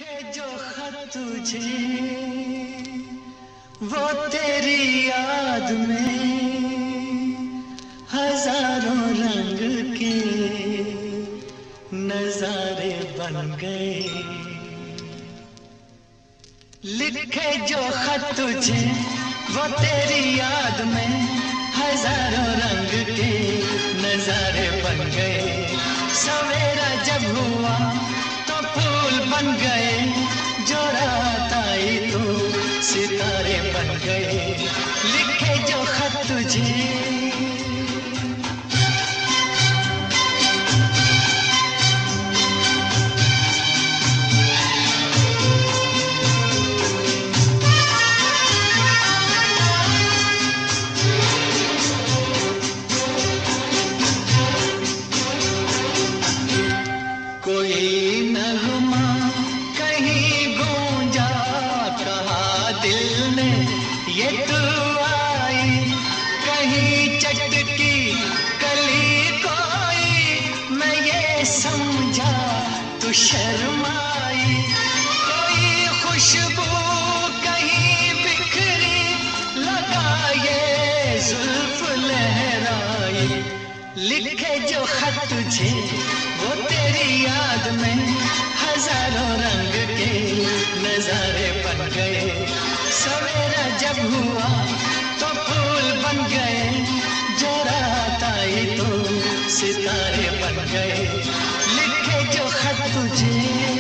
लिखे जो खत तुझे वो तेरी याद में हजारों रंग के नजारे बन गए। लिखे जो खत तुझे वो तेरी याद में हजारों रंग के नजारे बन गए। सवेरा जब हुआ तो फूल बन गए, जो रात आई तो सितारे बन गए। लिखे जो खत तुझे कोई नगमा कहीं गूंजा, कहा दिल ने ये तू आई। कहीं चटकी कली कोई, मैं ये समझा तू शर्माई। कोई खुशबू कहीं बिखरी, लगा ये जुल्फ लहराई। लिखे जो खत तुझे वो तेरी याद में हजारों रंग के नजारे बन गए। सवेरा जब हुआ तो फूल बन गए, जो रात आई तो सितारे बन गए। लिखे जो खत तुझे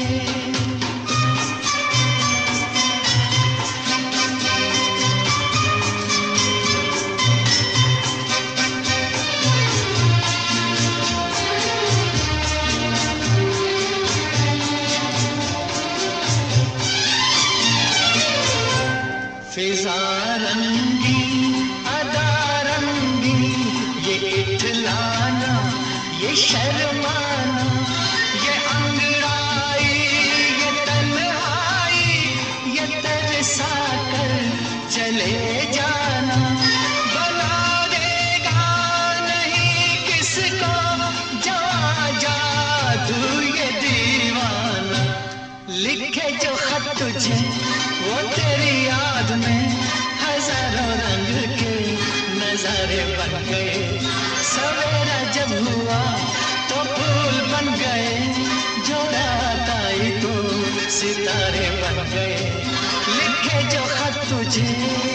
फिजा रंगी अदा रंगी, ये इठलाना ये शर्माना, ये अंगड़ाई ये तन्हाई, ये तरसा कर चले जाना। बना देगा नहीं किसको जवां जादू ये दीवाना। लिखे जो खत तुझे वो तेरी याद में हजारों रंग के नजारे बन गए। सवेरा जब हुआ तो फूल बन गए, जो रात आई तो सितारे बन गए। लिखे जो खत तुझे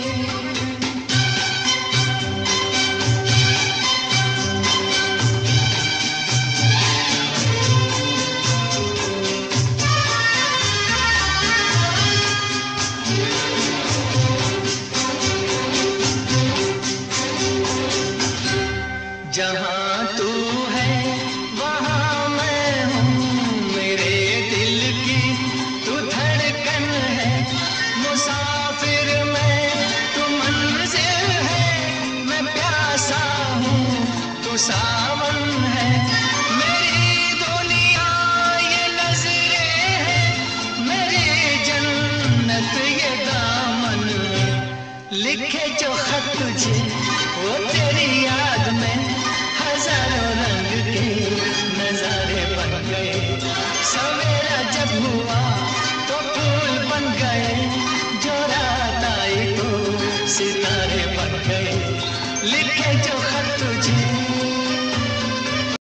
जहाँ तू है वहाँ मैं हूँ, मेरे दिल की तू धड़कन है। मुसाफिर मैं तू मंजिल है, मैं प्यासा हूँ तू सावन है। मेरी दुनिया ये नजरें है, मेरी जन्नत ये दामन है। लिखे जो खत तुझे वो तेरी याद में हजारों रंग के नजारे बन गए। सवेरा जब हुआ